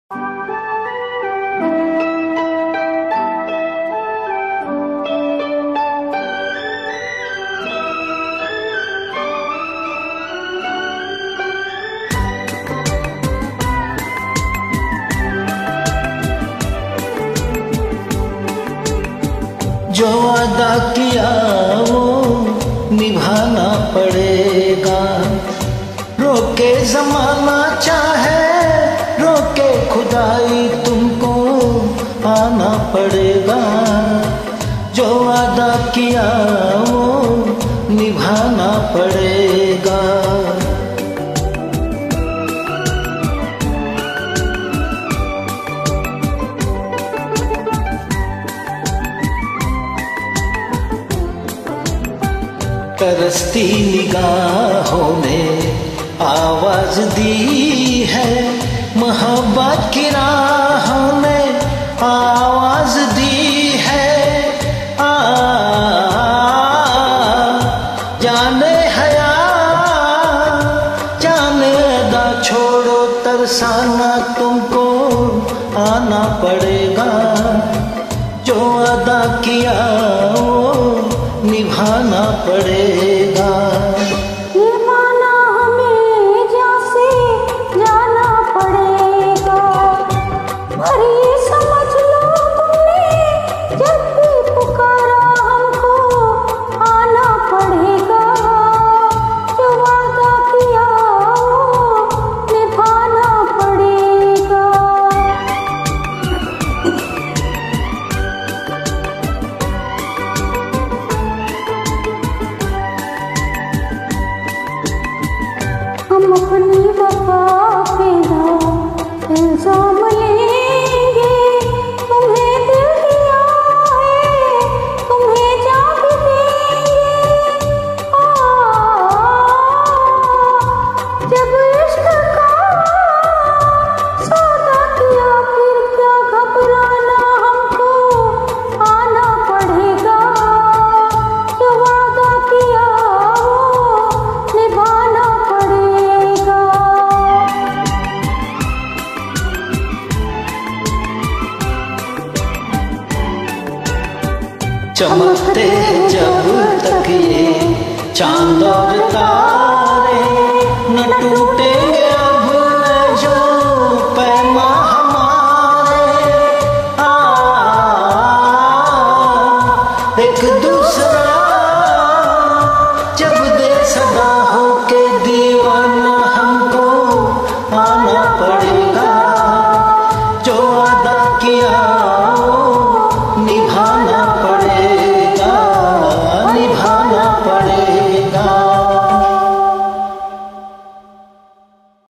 जो वादा किया वो निभाना पड़ेगा। रोके जमाना चाहे रोके खुदाई, तुमको आना पड़ेगा। जो वादा किया वो निभाना पड़ेगा। तरसती निगाहों ने आवाज दी है, मोहब्बत की राहों ने आवाज दी है। जाने हया जाने अदा छोड़ो तरसाना, तुमको आना पड़ेगा। जो अदा किया वो निभाना पड़ेगा। ये माना हमें जैसे जाना पड़ेगा, पर ये समझ लो तुमने जब भी पुकारा हमको आना पड़ेगा। जो वादा किया वो निभाना पड़ेगा। हम अपनी वफा पे ना इल्जाम लेंगे, तुम्हें दिल दिया है तुम्हें जान भी देंगे। जब इश्क का सौदा किया फिर क्या घबराना, हमको आना पड़ेगा। जो वादा किया वो निभाना पड़ेगा। चमकते जब तक ये चांद और तारे,